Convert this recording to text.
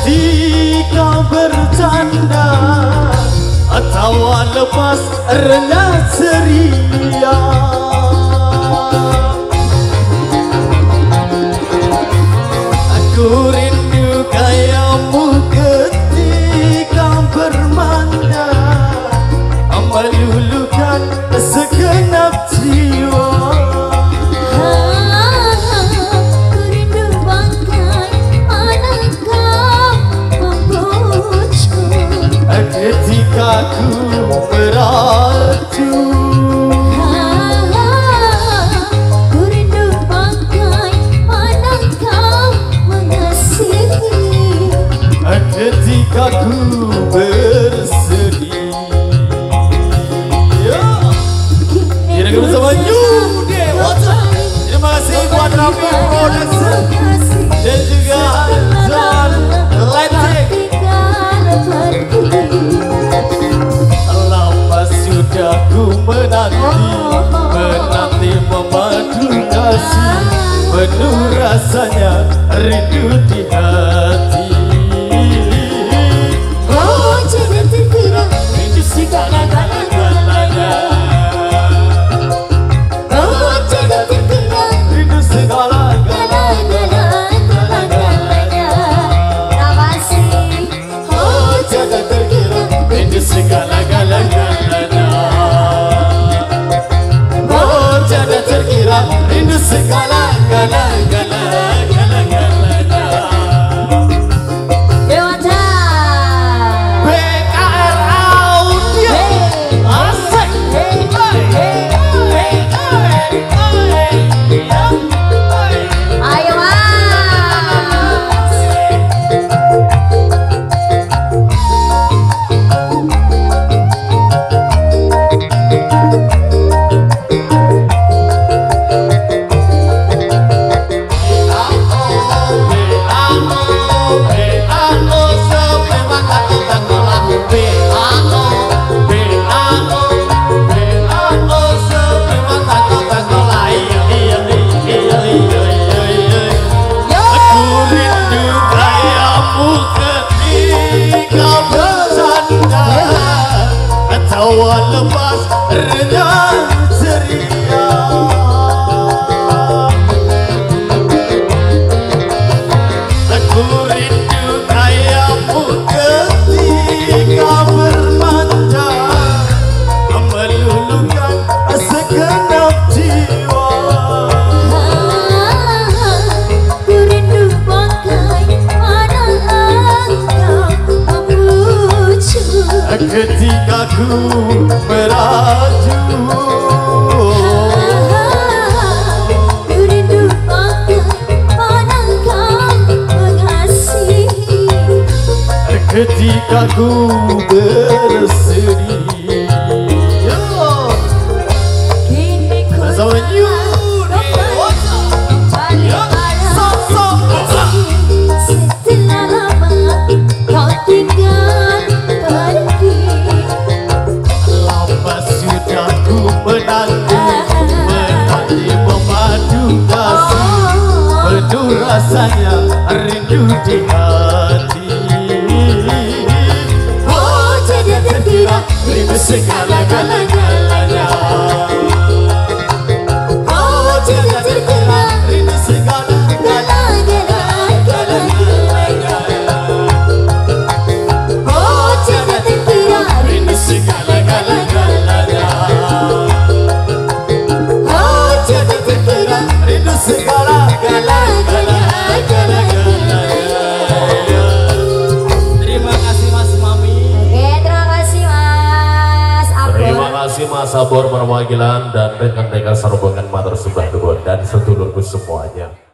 Ketika bercanda atau lepas renyah ceria, aku rindu gayamu ketika bermanja, meluluhkan segenap jiwa. Ketika ku beraju, ku rindu bagaimana kau mengasihi. Ketika ku bersedih, kira-kira bersama New Dewata. Terima kasih buat Rafi Production dan juga John Letek. Lama sudah ku menanti memadu kasih, penuh rasanya rindu di hati. Oh, jangan terkira Rindu segala-galanya. Oh, jangan terkira Rindu segala-galanya. Nawasi. Oh, jangan terkira Rindu segala-galanya. Oh, jangan terkira rindu segala-galanya. Dewata. BKR Audio. Asik. Ayo mas. Lepas renyah ceria, aku rindu gayamu ketika bermanja, meluluhkan segenap jiwa. Ku rindu bagaimana engkau memujuk. Ketika ku beraju, ku rindu bagaimana kau mengasihi. ketika ku bersedih. Kini ku Bersama New Dewata. Setelah lama kau tinggal pergi. Lama sudah ku menanti memadu kasih, penuh rasanya rindu di hati. Oh, jangan terkira Rindu segala-galanya. Oh, jangan terkira Rindu segala-galanya. Oh, jangan terkira Rindu segala-galanya. Oh, jangan terkira Rindu segala-galanya. Terima kasih Mas Mami. Oke, terima kasih Mas Abor. Terima kasih Mas Sabor perwakilan dan rekan-rekan rombongan matur sembah nuwun dan sedulurku semuanya.